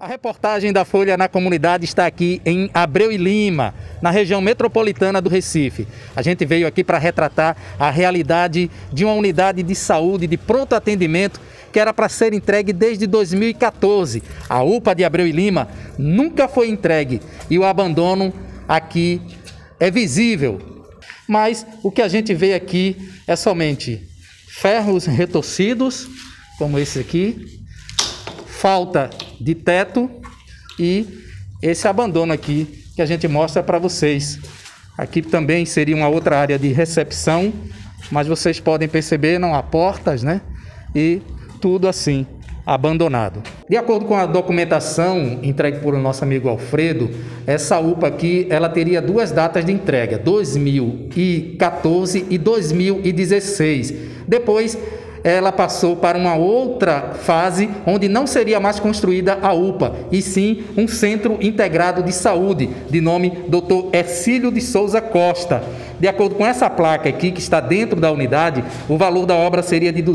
A reportagem da Folha na Comunidade está aqui em Abreu e Lima, na região metropolitana do Recife. A gente veio aqui para retratar a realidade de uma unidade de saúde de pronto atendimento que era para ser entregue desde 2014. A UPA de Abreu e Lima nunca foi entregue e o abandono aqui é visível. Mas o que a gente vê aqui é somente ferros retorcidos, como esse aqui, falta de teto e esse abandono aqui que a gente mostra para vocês. Aqui também seria uma outra área de recepção, mas vocês podem perceber, não há portas, né? E tudo assim, abandonado. De acordo com a documentação entregue por nosso amigo Alfredo, essa UPA aqui, ela teria duas datas de entrega, 2014 e 2016. Depois, ela passou para uma outra fase, onde não seria mais construída a UPA, e sim um centro integrado de saúde, de nome Dr. Ercílio de Souza Costa. De acordo com essa placa aqui, que está dentro da unidade, o valor da obra seria de R$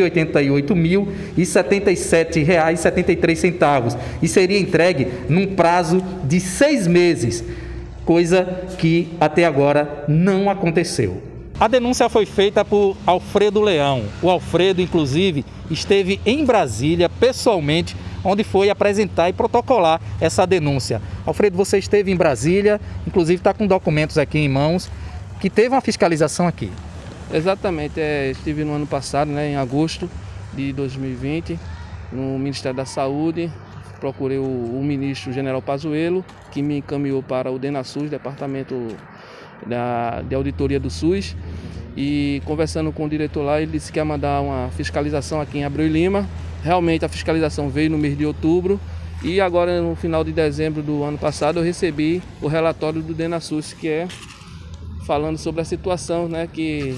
288.077,73 e seria entregue num prazo de 6 meses, coisa que até agora não aconteceu. A denúncia foi feita por Alfredo Leão. O Alfredo, inclusive, esteve em Brasília, pessoalmente, onde foi apresentar e protocolar essa denúncia. Alfredo, você esteve em Brasília, inclusive está com documentos aqui em mãos, que teve uma fiscalização aqui. Exatamente, estive no ano passado, em agosto de 2020, no Ministério da Saúde. Procurei o ministro General Pazuello, que me encaminhou para o DENASUS, Departamento de Auditoria do SUS, e conversando com o diretor lá, ele disse que ia mandar uma fiscalização aqui em Abreu e Lima. Realmente a fiscalização veio no mês de outubro e agora no final de dezembro do ano passado eu recebi o relatório do DENASUS, que é falando sobre a situação, que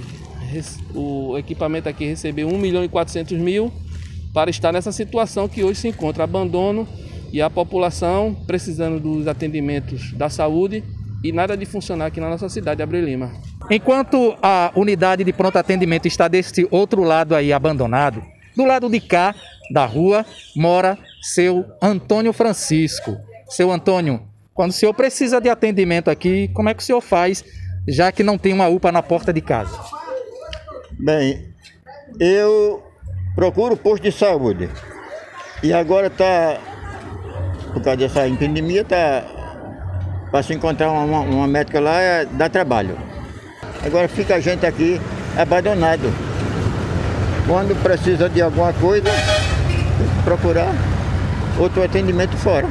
o equipamento aqui recebeu 1.400.000 para estar nessa situação que hoje se encontra, abandono, e a população precisando dos atendimentos da saúde e nada de funcionar aqui na nossa cidade de Abreu e Lima. Enquanto a unidade de pronto atendimento está deste outro lado aí abandonado, do lado de cá da rua mora seu Antônio Francisco. Seu Antônio, quando o senhor precisa de atendimento aqui, como é que o senhor faz, já que não tem uma UPA na porta de casa? Bem, eu procuro posto de saúde e agora está, por causa dessa pandemia, para se encontrar uma médica lá dá trabalho. Agora fica a gente aqui abandonado. Quando precisa de alguma coisa, procurar outro atendimento fora.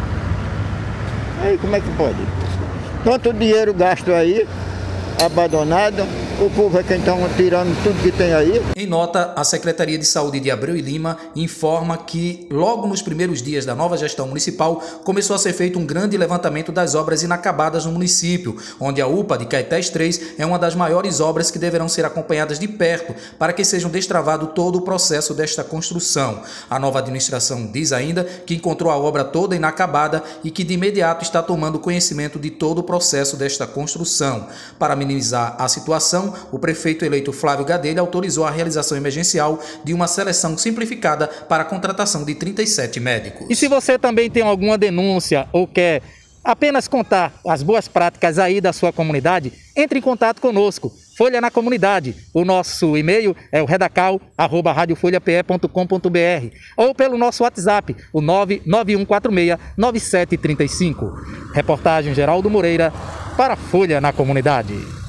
Aí como é que pode? Tanto dinheiro gasto aí, abandonado, o povo é quem está tirando tudo que tem aí. Em nota, a Secretaria de Saúde de Abreu e Lima informa que logo nos primeiros dias da nova gestão municipal começou a ser feito um grande levantamento das obras inacabadas no município, onde a UPA de Caetés 3 é uma das maiores obras que deverão ser acompanhadas de perto para que sejam destravado todo o processo desta construção. A nova administração diz ainda que encontrou a obra toda inacabada e que de imediato está tomando conhecimento de todo o processo desta construção. Para minimizar a situação, o prefeito eleito Flávio Gadelha autorizou a realização emergencial de uma seleção simplificada para a contratação de 37 médicos. E se você também tem alguma denúncia ou quer apenas contar as boas práticas aí da sua comunidade, entre em contato conosco. Folha na Comunidade. O nosso e-mail é o redacal@radiofolhape.com.br ou pelo nosso WhatsApp, o 991469735. Reportagem Geraldo Moreira para Folha na Comunidade.